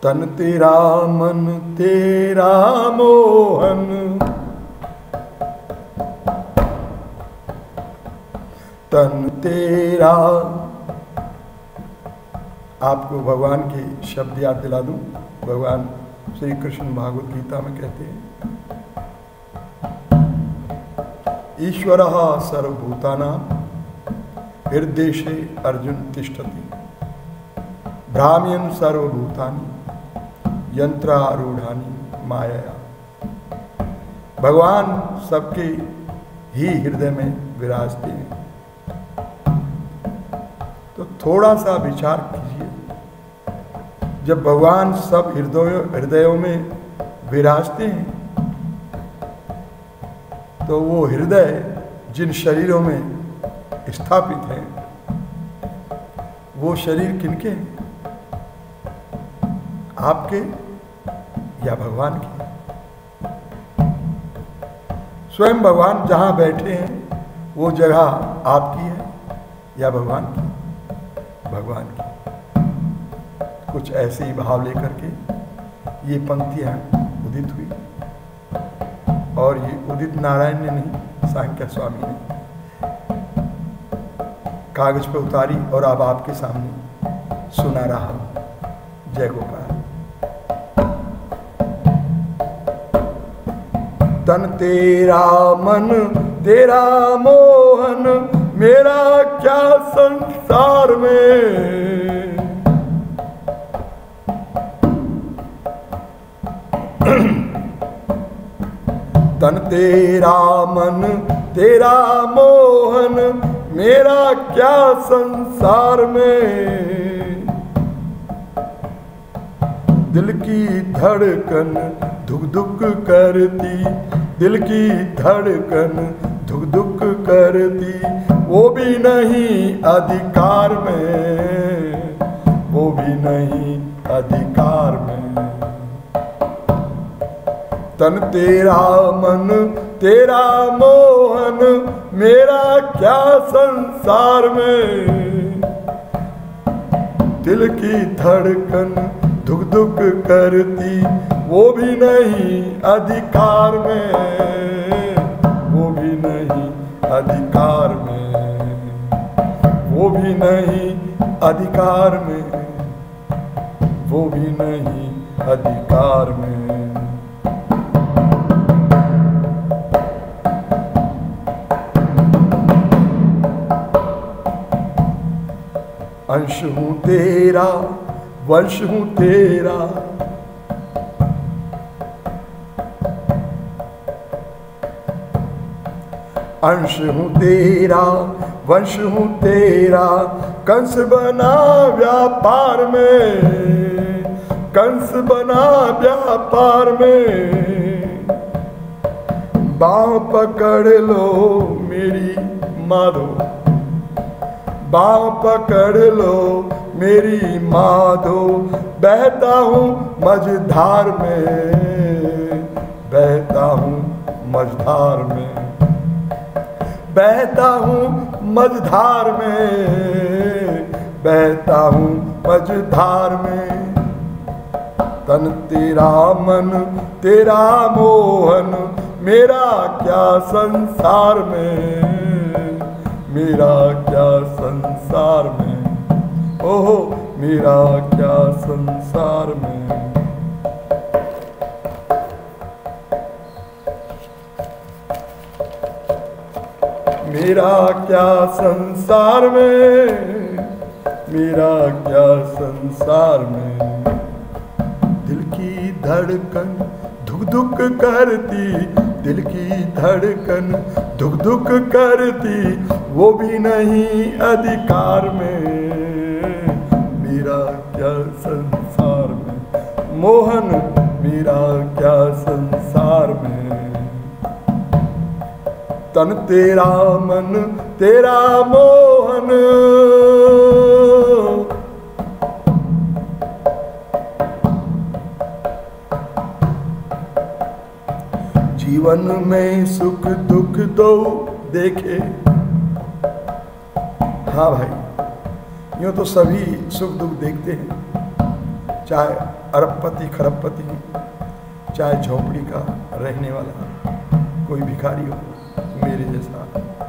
तन तेरा मन तेरा मोहन, तन तेरा। आपको भगवान के शब्द याद दिला दूं। भगवान श्री कृष्ण भागवत गीता में कहते हैं, ईश्वरः सर्वभूतानां हृदयेशे अर्जुन तिष्ठति, भ्राम्यन् सर्वभूतानि यंत्रारूढ़ानि मायया। भगवान सबके ही हृदय में विराजते हैं। तो थोड़ा सा विचार कीजिए, जब भगवान सब हृदयों में विराजते हैं, तो वो हृदय जिन शरीरों में स्थापित हैं, वो शरीर किनके हैं? आपके या भगवान के? स्वयं भगवान जहां बैठे हैं वो जगह आपकी है या भगवान की? भगवान की। कुछ ऐसे ही भाव लेकर के ये पंक्तियां उदित हुई, और ये उदित नारायण ने नहीं, सांख्य स्वामी ने कागज पे उतारी और अब आपके सामने सुना रहा हूं। जय गोपाल। तन तेरा मन तेरा मोहन, मेरा क्या संसार में। तन तेरा मन तेरा मोहन, मेरा क्या संसार में। दिल की धड़कन धुक धुक करती, दिल की धड़कन धुक धुक करती, वो भी नहीं अधिकार में, वो भी नहीं अधिकार में। तन तेरा मन तेरा मोहन, मेरा क्या संसार में। दिल की धड़कन धुक धुक करती, वो भी नहीं अधिकार में, वो भी नहीं अधिकार में, वो भी नहीं अधिकार में, वो भी नहीं अधिकार में। अंश हूं तेरा वंश हूं तेरा, अंश हूं तेरा वंश हूं तेरा। कंस बना व्यापार में, कंस बना व्यापार में। बाँह पकड़ लो मेरी माधो, बाँह पकड़ लो मेरी माधो। बहता हूँ मझधार में, बहता हूँ मझधार में, बहता हूँ मझधार में, बहता हूँ मझधार में। तन तेरा मन तेरा मोहन, मेरा क्या संसार में, मेरा क्या संसार में। ओहो मेरा क्या संसार में। मेरा क्या संसार में, मेरा क्या संसार में। दिल की धड़कन धुक धुक करती, दिल की धड़कन धुक धुक करती, वो भी नहीं अधिकार में। मेरा क्या संसार में मोहन, मेरा क्या संसार में। तन तेरा मन तेरा मोहन, जीवन में सुख दुख दो देखे। हाँ भाई, यूं तो सभी सुख दुख देखते हैं, चाहे अरबपति खरबपति, चाहे झोपड़ी का रहने वाला कोई भिखारी हो मेरे जैसा।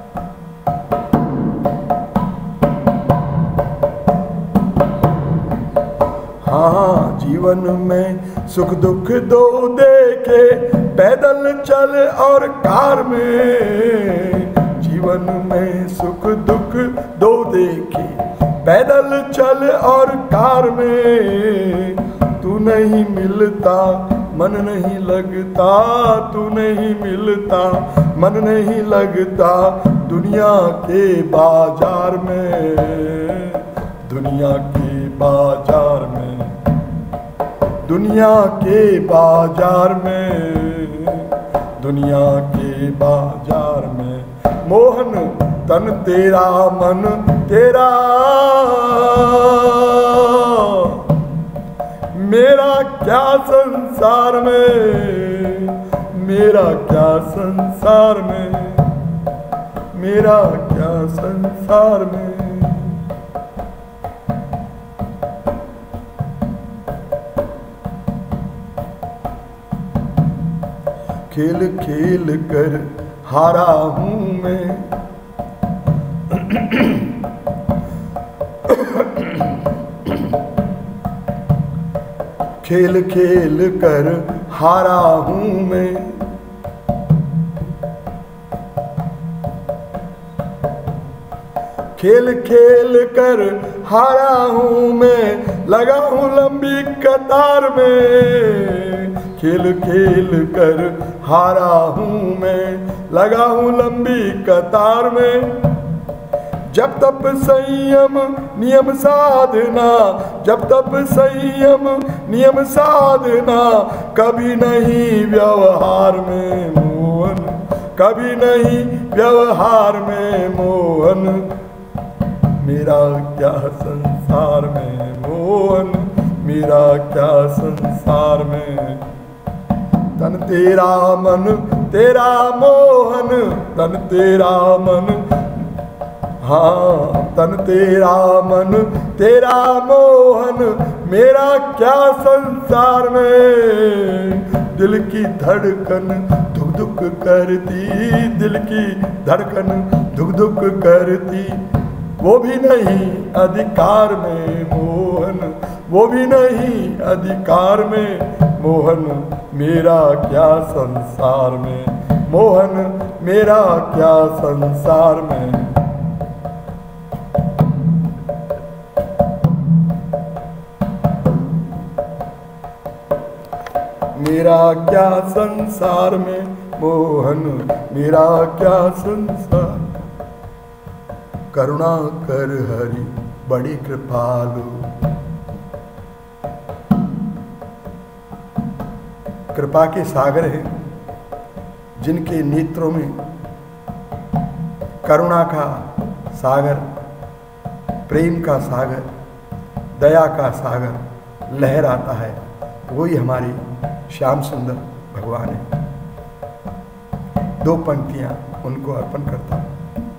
हाँ, जीवन में सुख दुख दो देखे, पैदल चल और कार में। जीवन में सुख दुख दो देखे, पैदल चल और कार में। तू नहीं मिलता मन नहीं लगता, तू नहीं मिलता मन नहीं लगता दुनिया के बाजार में, दुनिया के बाजार में, दुनिया के बाजार में, दुनिया के बाजार में। मोहन तन तेरा मन तेरा, मेरा क्या संसार में, मेरा क्या संसार में, मेरा क्या संसार में। खेल खेल कर हारा हूँ मैं, खेल खेल कर हारा हूँ मैं। खेल खेल कर हारा हूँ मैं, लगा हूँ लंबी कतार में। खेल खेल कर हारा हूँ मैं, लगा हूँ लंबी कतार में। जब तब संयम नियम साधना, जब तब संयम नियम साधना, कभी नहीं व्यवहार में मोहन, कभी नहीं व्यवहार में मोहन। मेरा क्या संसार में मोहन, मेरा क्या संसार में। तन तेरा मन तेरा मोहन, तन तेरा मन, हाँ तन तेरा मन तेरा मोहन। मेरा क्या संसार में। दिल की धड़कन धुक धुक करती, दिल की धड़कन धुक धुक करती, वो भी नहीं अधिकार में मोहन, वो भी नहीं अधिकार में मोहन। मेरा क्या संसार में मोहन, मेरा क्या संसार में। मेरा क्या संसार में मोहन, मेरा क्या संसार। करुणा कर हरि बड़ी कृपालु, कृपा के सागर हैं जिनके नेत्रों में करुणा का सागर, प्रेम का सागर, दया का सागर लहर आता है। वही हमारे श्याम सुंदर भगवान है। दो पंक्तियां उनको अर्पण करता हूं।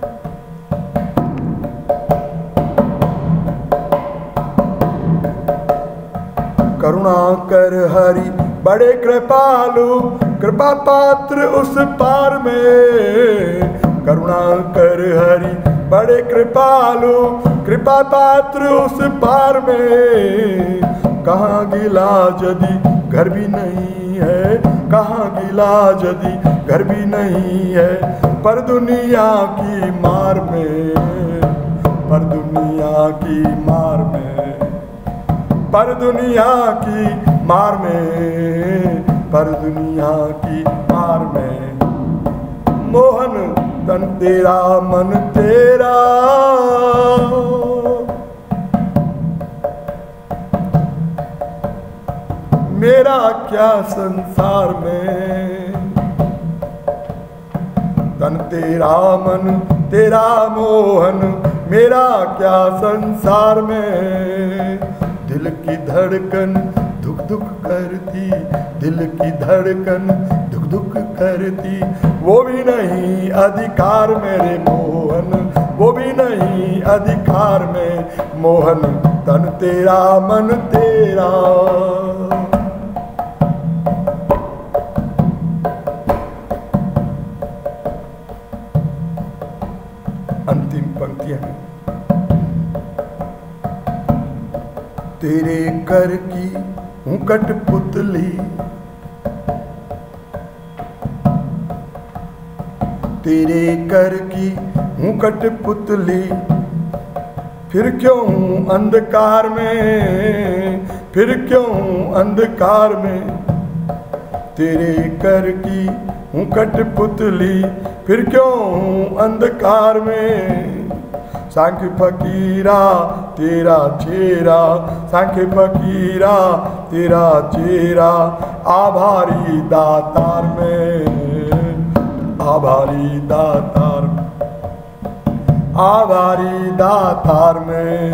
करुणा कर हरि बड़े कृपालु, कृपा पात्र उस पार में। करुणा कर हरि बड़े कृपालु, कृपा पात्र उस पार में। कहाँ गिला यदि घर भी नहीं है, कहाँ गिला यदि घर भी नहीं है, पर दुनिया की मार में, पर दुनिया की मार में, पर दुनिया की मार में, पर दुनिया की मार में। मोहन तन तेरा मन तेरा, मेरा क्या संसार में। तन तेरा मन तेरा मोहन, मेरा क्या संसार में। दिल की धड़कन धुक धुक करती, दिल की धड़कन धुक धुक करती, वो भी नहीं अधिकार मेरे मोहन, वो भी नहीं अधिकार में मोहन। तन तेरा मन तेरा। अंतिम पंक्तियां हैं। तेरे कर की हूँ कठपुतली, तेरे कर की हूँ कठपुतली, फिर क्यों हूँ अंधकार में, फिर क्यों हूँ अंधकार में। तेरे कर की हूँ कठपुतली, फिर क्यों हूँ अंधकार में। सांख्य फकीरा तेरा चेहरा, सांख्य फकीरा तेरा चेहरा, आभारी दातार में, आभारी दातार में, आभारी दातार में,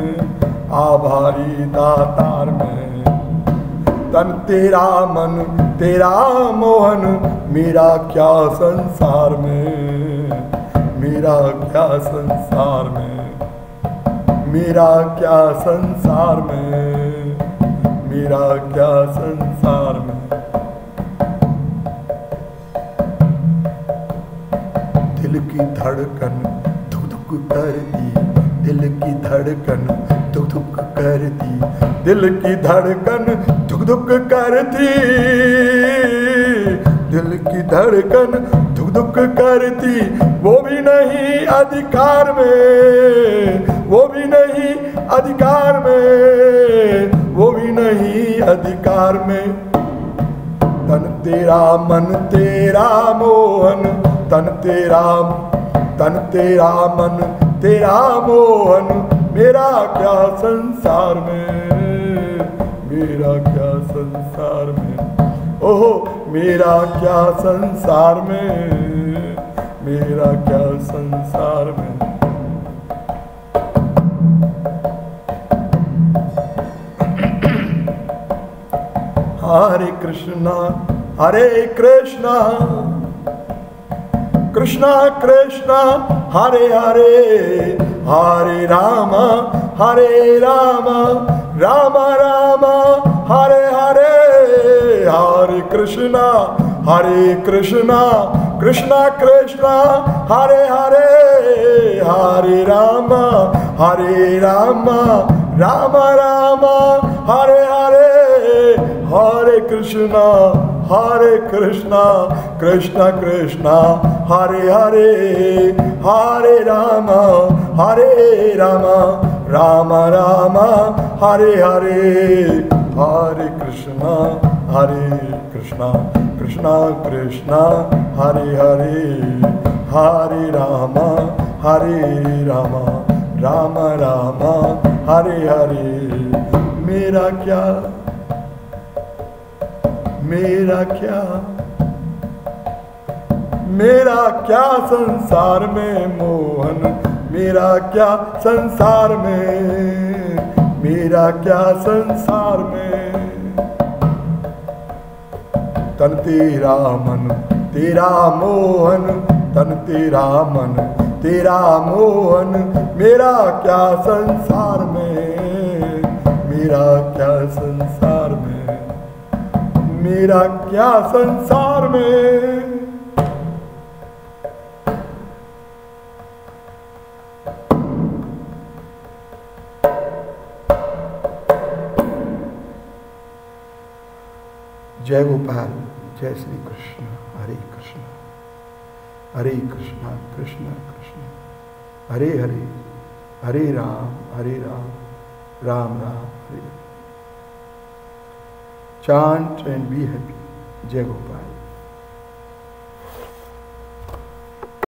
आभारी दातार में। तन तेरा मन तेरा मोहन, मेरा क्या संसार में, मेरा क्या संसार में, मेरा क्या संसार में, मेरा क्या संसार में। दिल की धड़कन धुक धुक करती, दिल की धड़कन धुक धुक करती, दिल की धड़कन धुक धुक करती, दिल की धड़कन धुक धुक करती। वो भी नहीं अधिकार में, वो भी नहीं अधिकार में, वो भी नहीं अधिकार में। तन तेरा मन तेरा मोहन, तन तेरा मन तेरा मोहन, मेरा क्या संसार में, मेरा क्या संसार में। ओहो मेरा क्या संसार में, मेरा क्या संसार में। हरे कृष्णा कृष्णा कृष्णा हरे हरे, हरे राम राम राम हरे हरे। हरे कृष्णा कृष्णा कृष्णा हरे हरे, हरे राम राम राम हरे हरे। हरे कृष्णा कृष्णा कृष्णा हरे हरे, हरे राम राम राम हरे हरे। हरे कृष्णा कृष्णा कृष्णा हरे हरे, हरे राम राम राम हरे हरे। मेरा क्या संसार में मोहन, मेरा क्या संसार में, मेरा क्या संसार में। तन तेरा मन तेरा मोहन, तन तेरा मन तेरा मोहन, मेरा क्या संसार में, मेरा क्या संसार में, मेरा क्या संसार में। जय गोपाल, जय श्री कृष्ण। हरे कृष्ण कृष्ण कृष्ण हरे हरे, हरे राम राम राम हरे। Chant and be happy. Jai Gopal.